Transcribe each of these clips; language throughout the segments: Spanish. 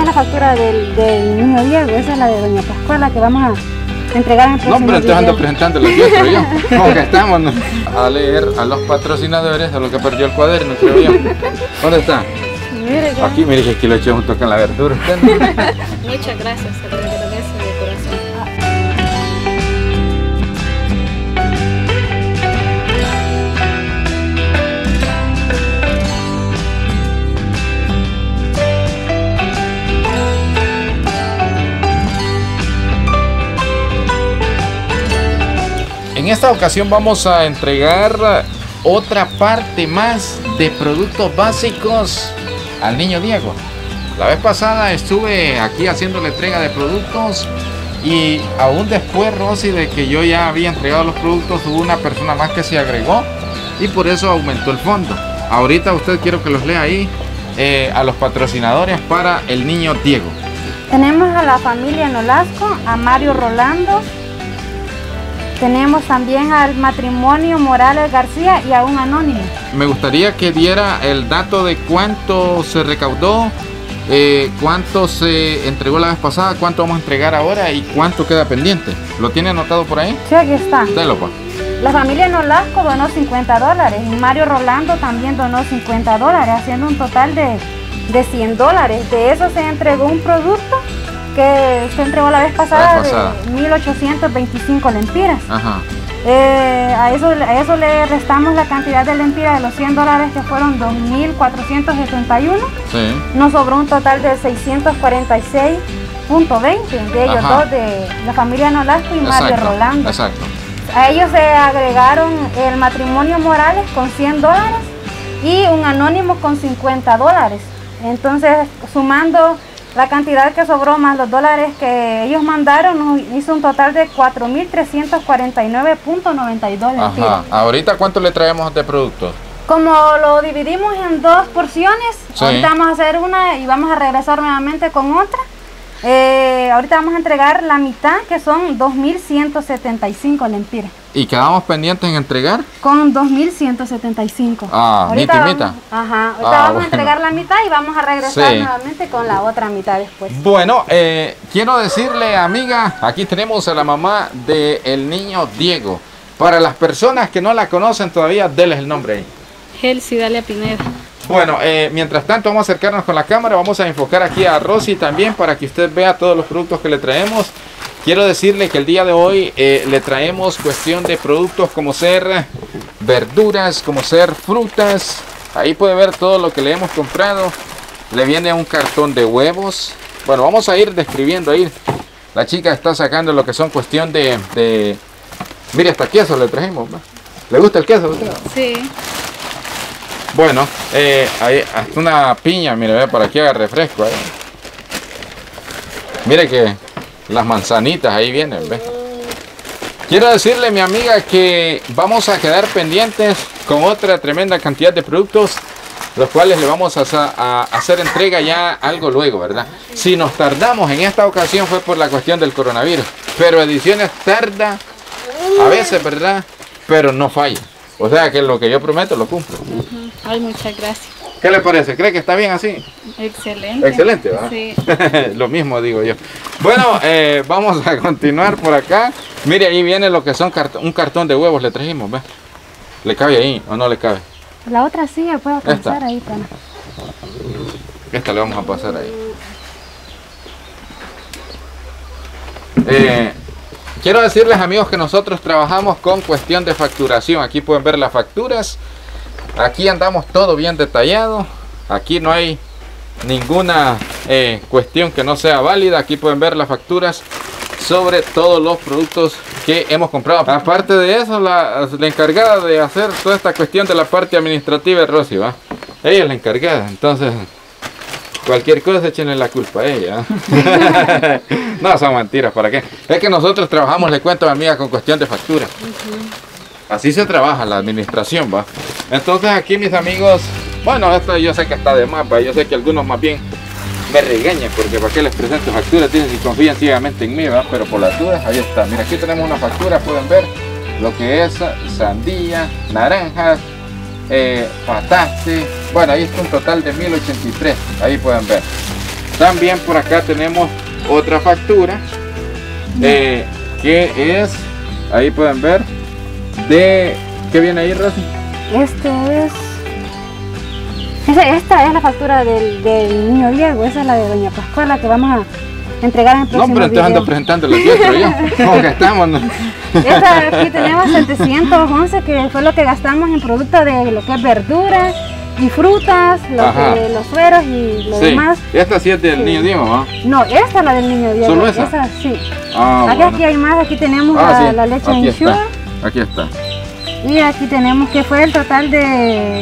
la factura del niño Diego, esa es la de doña Pascuala que vamos a entregar en el próximo No, pero te video. ando presentando los días, creo yo. Como que estamos, ¿no? A leer a los patrocinadores, a lo que perdió el cuaderno, creo yo. ¿Dónde está? Mire que... Aquí, mire que aquí lo eché junto con la verdura. Muchas gracias, se lo agradezco de corazón. En esta ocasión vamos a entregar otra parte más de productos básicos al niño Diego. La vez pasada estuve aquí haciendo la entrega de productos y aún después, Rosy, de que yo ya había entregado los productos, hubo una persona más que se agregó y por eso aumentó el fondo. Ahorita usted quiero que los lea ahí a los patrocinadores para el niño Diego. Tenemos a la familia Nolasco, a Mario Rolando. Tenemos también al matrimonio Morales García y a un anónimo. Me gustaría que diera el dato de cuánto se recaudó, cuánto se entregó la vez pasada, cuánto vamos a entregar ahora y cuánto queda pendiente. ¿Lo tiene anotado por ahí? Sí, aquí está. Delo, pa. La familia Nolasco donó $50 y Mario Rolando también donó $50, haciendo un total de $100. De eso se entregó un producto que se entregó la vez pasada, de 1.825 lempiras. Ajá. A eso le restamos la cantidad de lempiras de los $100 que fueron 2.471. Sí. Nos sobró un total de 646.20 de ellos. Ajá. Dos, de la familia Nolasco y Mario Exacto, Rolando. exacto. A ellos se agregaron el matrimonio Morales con $100 y un anónimo con $50. Entonces, sumando la cantidad que sobró más los dólares que ellos mandaron, nos hizo un total de 4.349.92 lempiras. Ajá. Ahorita, ¿cuánto le traemos de productos? Como lo dividimos en dos porciones, Sí. ahorita vamos a hacer una y vamos a regresar nuevamente con otra. Ahorita vamos a entregar la mitad, que son 2.175 lempiras. ¿Y quedamos pendientes en entregar? Con 2.175. Ah, ahorita mitad y vamos, mitad. Ajá, ahorita Ah, vamos bueno. a entregar la mitad y vamos a regresar Sí. nuevamente con la otra mitad después. Bueno, quiero decirle, amiga, aquí tenemos a la mamá del niño Diego. Para las personas que no la conocen todavía, denles el nombre ahí. Gelsi Dalia Pineda. Bueno, mientras tanto vamos a acercarnos con la cámara, vamos a enfocar aquí a Rosy también para que usted vea todos los productos que le traemos. Quiero decirle que el día de hoy le traemos cuestión de productos como ser verduras, como ser frutas. Ahí puede ver todo lo que le hemos comprado. Le viene un cartón de huevos. Bueno, vamos a ir describiendo ahí. La chica está sacando lo que son cuestión de... Mire, hasta queso le trajimos, ¿no? ¿Le gusta el queso a usted? Sí. Bueno, hay hasta una piña, mire, ve, por aquí haga refresco. Mire que las manzanitas ahí vienen, ve. Quiero decirle, mi amiga, que vamos a quedar pendientes con otra tremenda cantidad de productos, los cuales le vamos a hacer entrega ya algo luego, ¿verdad? Si nos tardamos en esta ocasión fue por la cuestión del coronavirus, pero Ediciones tarda a veces, ¿verdad? Pero no falla. O sea que lo que yo prometo lo cumplo. Ay, muchas gracias. ¿Qué le parece? ¿Cree que está bien así? Excelente. Excelente, ¿verdad? Sí. Lo mismo digo yo. Bueno, vamos a continuar por acá. Mire, ahí viene lo que son un cartón de huevos le trajimos, ¿ves? ¿Le cabe ahí o no le cabe? La otra sí, la puedo alcanzar Esta. ahí, pana. Esta le vamos a pasar ahí. Quiero decirles, amigos, que nosotros trabajamos con cuestión de facturación. Aquí pueden ver las facturas. Aquí andamos todo bien detallado. Aquí no hay ninguna cuestión que no sea válida. Aquí pueden ver las facturas sobre todos los productos que hemos comprado. Aparte de eso, la encargada de hacer toda esta cuestión de la parte administrativa es Rosy, ¿va? Ella es la encargada, entonces cualquier cosa échenle la culpa a ella. No, son mentiras, ¿para qué? Es que nosotros trabajamos, le cuento a mi amiga, con cuestión de factura. Así se trabaja la administración, ¿va? Entonces aquí, mis amigos, bueno, esto yo sé que está de más, ¿va? Yo sé que algunos más bien me regañan porque para qué les presento facturas, dicen si confían ciegamente en mí, ¿va? Pero por las dudas, ahí está. Mira, aquí tenemos una factura, pueden ver lo que es sandía, naranjas, pataste. Bueno, ahí está un total de 1083, ahí pueden ver. También por acá tenemos otra factura que es, ahí pueden ver, de, ¿qué viene ahí, Rosy? Esta es la factura del niño Diego, esa es la de doña Pascuala que vamos a entregar en el próximo No, pero te ando presentando los diestros yo. ¿Cómo que estamos? ¿No? Esta aquí tenemos 711, que fue lo que gastamos en producto de lo que es verduras y frutas, los sueros y lo demás. Esta sí es del niño Diego, ¿no? No, esta es la del niño Diego. ¿Solo esa? Esa sí. Bueno. Aquí hay más, aquí tenemos la leche Ensure. Aquí está. Y aquí tenemos que fue el total de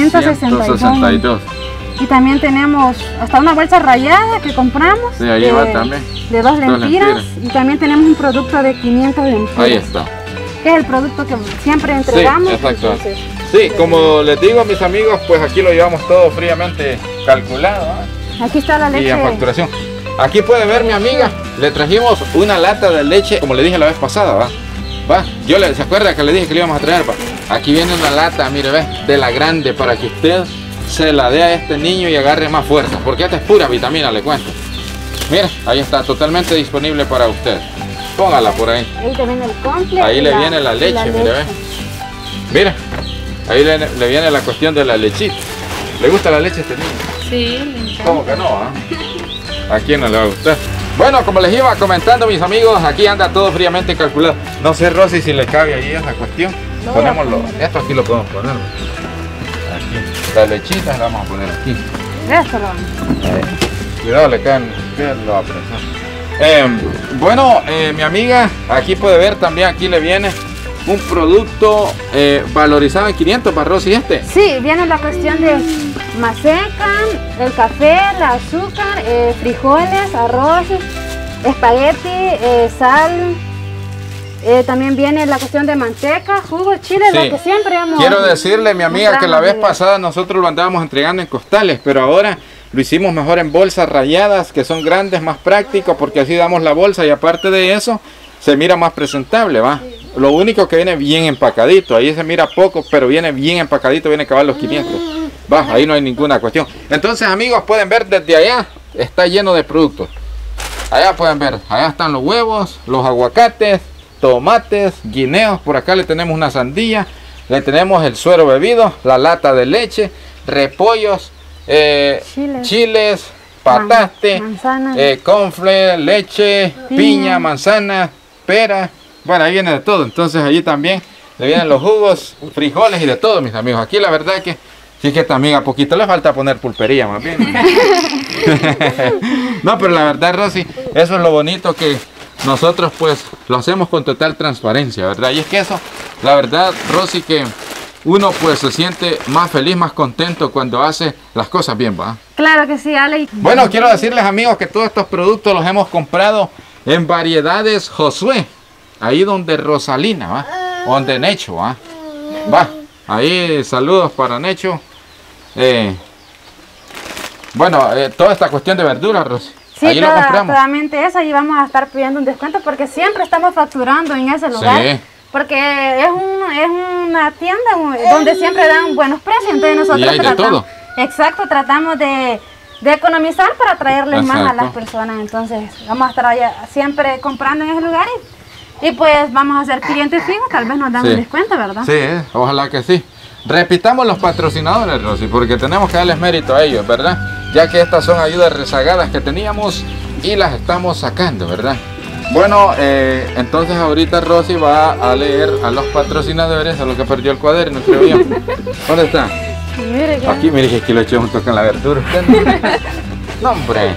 962. Y también tenemos hasta una bolsa rallada que compramos. Sí, ahí va también. De 2 lempiras. Y también tenemos un producto de 500 lempiras. Ahí está. Que es el producto que siempre entregamos. Sí, exacto. Sí, como les digo, mis amigos, pues aquí lo llevamos todo fríamente calculado. Aquí está la leche. Y en facturación. Aquí puede ver, mi amiga, le trajimos una lata de leche, como le dije la vez pasada, ¿va? ¿Se acuerda que le dije que le íbamos a traer? Aquí viene una lata, mire, ve, de la grande, para que usted se la dé a este niño y agarre más fuerza, porque esta es pura vitamina, le cuento. Mira, ahí está, totalmente disponible para usted. Póngala por ahí. Ahí te viene el completo. Ahí le viene la leche, mire, ve. Mira, ahí le viene la cuestión de la lechita. ¿Le gusta la leche a este niño? Sí, le encanta. ¿Cómo que no? ¿A quién no le va a gustar? Bueno, como les iba comentando, mis amigos, aquí anda todo fríamente calculado. No sé, Rosy, si le cabe ahí esa cuestión. Ponémoslo. Esto aquí lo podemos poner. Aquí. La lechita la vamos a poner aquí. Esto lo vamos. Cuidado, le caen. Lo va a prensar. Bueno, mi amiga, aquí puede ver también, aquí le viene un producto valorizado en 500 para Rosy este. Sí, viene la cuestión de maseca, el café, el azúcar, frijoles, arroz, espagueti, sal. También viene la cuestión de manteca, jugo, chile, Sí. lo que siempre hemos... Quiero decirle, mi amiga, que la vez pasada nosotros lo andábamos entregando en costales, pero ahora lo hicimos mejor en bolsas rayadas, que son grandes, más prácticos, porque así damos la bolsa y aparte de eso, se mira más presentable, ¿va? Lo único que viene bien empacadito, ahí se mira poco, pero viene bien empacadito, viene a acabar los 500. Va, ahí no hay ninguna cuestión. Entonces, amigos, pueden ver desde allá, está lleno de productos. Allá pueden ver, allá están los huevos, los aguacates, tomates, guineos, por acá le tenemos una sandía, le tenemos el suero bebido, la lata de leche, repollos, chiles, pataste, confle, leche, piña, manzana, pera, bueno, ahí viene de todo. Entonces allí también le vienen los jugos, frijoles y de todo, mis amigos. Aquí la verdad es que sí, que también a poquito le falta poner pulpería más bien. No, pero la verdad, Rosy, eso es lo bonito, que nosotros pues lo hacemos con total transparencia, ¿verdad? Y es que eso, la verdad, Rosy, que uno pues se siente más feliz, más contento cuando hace las cosas bien, ¿va? Claro que sí, Ale. Bueno, quiero decirles, amigos, que todos estos productos los hemos comprado en Variedades Josué, ahí donde Rosalina, ¿va? Donde Necho, ¿va? Va, ahí saludos para Necho. Bueno, toda esta cuestión de verduras, Rosy. Sí, ahí lo compramos. totalmente eso, y vamos a estar pidiendo un descuento porque siempre estamos facturando en ese lugar. Sí. Porque es una tienda donde siempre dan buenos precios, entonces nosotros Y hay de todo. Exacto, tratamos de economizar para traerles más a las personas. Entonces vamos a estar allá siempre comprando en ese lugar y pues vamos a ser clientes fijos, tal vez nos dan un descuento, ¿verdad? Sí, ojalá que sí. Repitamos los patrocinadores, Rosy, porque tenemos que darles mérito a ellos, ¿verdad? Ya que estas son ayudas rezagadas que teníamos y las estamos sacando, ¿verdad? Bueno, entonces ahorita Rosy va a leer a los patrocinadores, a los que perdió el cuaderno, creo yo. ¿Dónde está? Mire, aquí, mire que aquí lo eché un toque en la verdura. No, hombre.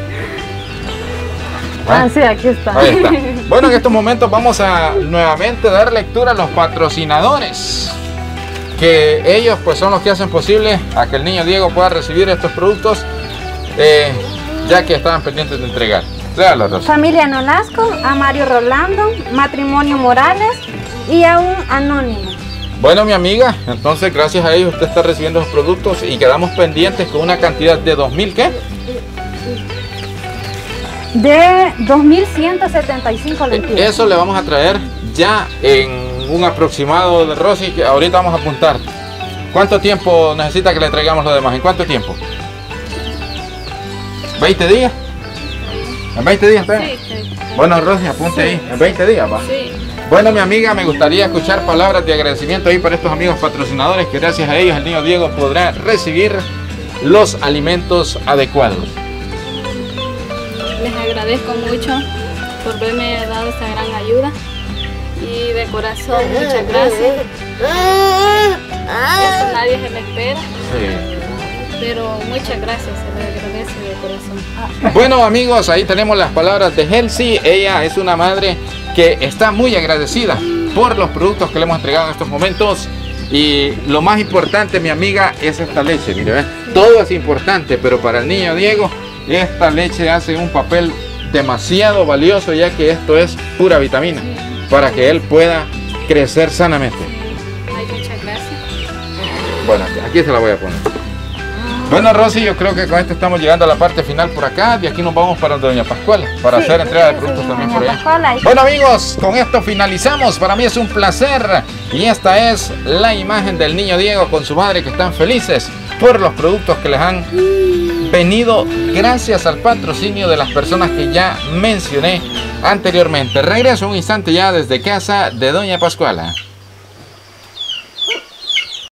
Sí, aquí está. Ahí está. Bueno, en estos momentos vamos a nuevamente dar lectura a los patrocinadores, que ellos pues son los que hacen posible a que el niño Diego pueda recibir estos productos, ya que estaban pendientes de entregar. Léalo, Rosa. Familia Nolasco, a Mario Rolando, Matrimonio Morales y a un anónimo. Bueno, mi amiga, entonces gracias a ellos usted está recibiendo los productos y quedamos pendientes con una cantidad de 2.000, ¿qué? De 2.175 lempiras. Eso le vamos a traer ya en un aproximado de Rosy, que ahorita vamos a apuntar. ¿Cuánto tiempo necesita que le traigamos lo demás? ¿En cuánto tiempo? ¿20 días? ¿En 20 días está? Sí, sí. Bueno, Rosy, apunte ahí. En 20 días, va. Sí. Bueno, mi amiga, me gustaría escuchar palabras de agradecimiento ahí para estos amigos patrocinadores, que gracias a ellos el niño Diego podrá recibir los alimentos adecuados. Les agradezco mucho por haberme dado esta gran ayuda. Y de corazón, muchas gracias. Esto nadie se me espera, Sí. pero muchas gracias, se les agradece de corazón. Bueno, amigos, ahí tenemos las palabras de Elsie. Ella es una madre que está muy agradecida por los productos que le hemos entregado en estos momentos. Y lo más importante, mi amiga, es esta leche. Mire, ¿ve? Todo es importante, pero para el niño Diego, esta leche hace un papel demasiado valioso, ya que esto es pura vitamina, para que él pueda crecer sanamente. Ay, muchas gracias. Bueno, aquí se la voy a poner. Bueno, Rosy, yo creo que con esto estamos llegando a la parte final por acá. De aquí nos vamos para Doña Pascuala para hacer entrega de productos también por allá. Bueno, amigos, con esto finalizamos. Para mí es un placer. Y esta es la imagen del niño Diego con su madre, que están felices por los productos que les han venido gracias al patrocinio de las personas que ya mencioné anteriormente. Regreso un instante ya desde casa de Doña Pascuala.